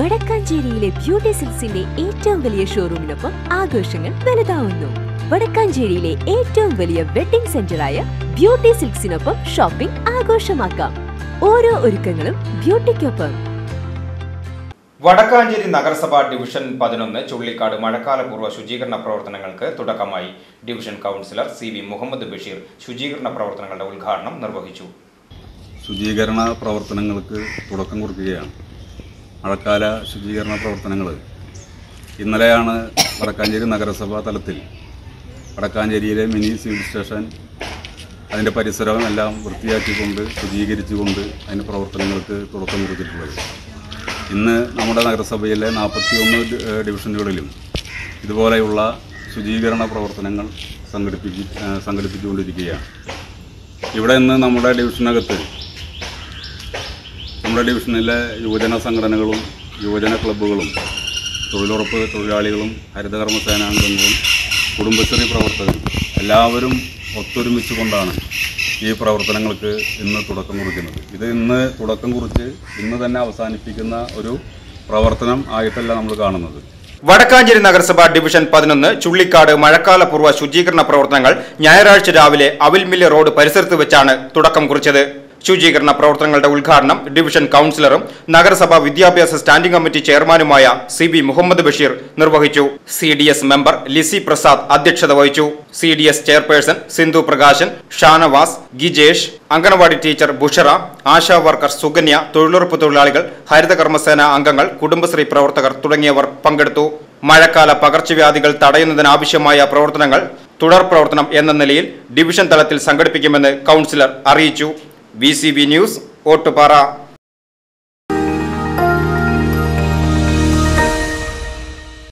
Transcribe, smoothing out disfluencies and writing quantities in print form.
വടക്കാഞ്ചേരിയിലെ beauty സിൽക്സിന്റെ ഏറ്റവും വലിയ ഷോറൂമിനൊപ്പം ആഘോഷങ്ങൾ വലുതാവുന്നു. വടക്കാഞ്ചേരിയിലെ ഏറ്റവും വലിയ വെഡിംഗ് സെന്ററായ ബ്യൂട്ടി സിൽക്സിനൊപ്പം ഷോപ്പിംഗ് ആഘോഷമാക്കാം. ഓരോ ഒരുക്കങ്ങളും ബ്യൂട്ടിക്കൊപ്പം. വടക്കാഞ്ചേരി നഗരസഭ ഡിവിഷൻ 11 ചുള്ളിക്കാട് മഴക്കാലപൂർവ്വ ശുചീകരണ പ്രവർത്തനങ്ങൾക്ക് തുടക്കമായി. Division councillor CV Muhammad Basheer ശുചീകരണ പ്രവർത്തനങ്ങളുടെ ഉദ്ഘാടനം നിർവഹിച്ചു. ശുചീകരണ പ്രവർത്തനങ്ങൾക്ക് തുടക്കം കുറിക്കുകയാണ്. മഴക്കാല ശുചീകരണ പ്രവർത്തനങ്ങൾ ഇന്നലെയാണ് വടക്കാഞ്ചേരി നഗരസഭാ തലത്തിൽ വടക്കാഞ്ചേരിയിലെ മിനി സിവിൽ സ്റ്റേഷൻ അതിൻ്റെ പരിസരവും എല്ലാം വൃത്തിയാക്കിക്കൊണ്ട് ശുചീകരിച്ചുകൊണ്ട് അതിൻ്റെ പ്രവർത്തനങ്ങൾക്ക് തുടക്കം കുറിച്ചിട്ടുള്ളത്. ഇന്ന് നമ്മുടെ നഗരസഭയിലെ 41 ഡിവിഷനുകളിലും ഇതുപോലെയുള്ള ശുചീകരണ പ്രവർത്തനങ്ങൾ സംഘടിപ്പിച്ചുകൊണ്ടിരിക്കുകയാണ്. ഇവിടെ ഇന്ന് നമ്മുടെ ഡിവിഷനിലെ യുവജന സംഘടനകളും യുവജന ക്ലബ്ബുകളും തൊഴിലുറപ്പ് തൊഴിലാളികളും ഹരിതകർമ്മസേനാംഗങ്ങളും കുടുംബശ്രീ പ്രവർത്തകരും എല്ലാവരും ഒത്തൊരുമിച്ചുകൊണ്ടാണ് ഈ പ്രവർത്തനങ്ങൾക്ക് ഇന്ന് തുടക്കം കുറിക്കുന്നത്. ഇത് ഇന്ന് തുടക്കം കുറിച്ച് ഇന്ന് തന്നെ അവസാനിപ്പിക്കുന്ന ഒരു പ്രവർത്തനം ആയിട്ടല്ല നമ്മൾ കാണുന്നത്. വടക്കാഞ്ചേരി നഗരസഭ ഡിവിഷൻ 11 ചുള്ളിക്കാട് മഴക്കാലപൂർവ്വ ശുചീകരണ പ്രവർത്തനങ്ങൾ ഞായറാഴ്ച രാവിലെ അവിൽമില്ല് റോഡ് പരിസരത്ത് വെച്ചാണ് തുടക്കം കുറിച്ചത്. ശുചീകരണ പ്രവർത്തനങ്ങളുടെ ഉദ്ഘാടനം ഡിവിഷൻ കൗൺസിലറും നഗരസഭാ വിദ്യാഭ്യാസ സ്റ്റാൻഡിംഗ് കമ്മിറ്റി ചെയർമാനുമായ CV മുഹമ്മദ് ബഷീർ നിർവഹിച്ചു. CDS മെമ്പർ ലിസി പ്രസാദ് അധ്യക്ഷത വഹിച്ചു. CDS chairperson Sindhu Prakashan, Shanavas, Gijesh, anganwadi teacher Bushara, ASHA worker Sukanya, തൊഴിലുറപ്പ് തൊഴിലാളികൾ, ഹരിതകർമ്മസേന അംഗങ്ങൾ, കുടുംബശ്രീ പ്രവർത്തകർ തുടങ്ങിയവർ പങ്കെടുത്തു. മഴക്കാല പകർച്ചവ്യാധികൾ തടയുന്നതിനാവശ്യമായ പ്രവർത്തനങ്ങൾ തുടർ പ്രവർത്തനം എന്ന നിലയിൽ ഡിവിഷൻ തലത്തിൽ സംഘടിപ്പിക്കുമെന്ന് കൗൺസിലർ അറിയിച്ചു. VCB news, Ottupara.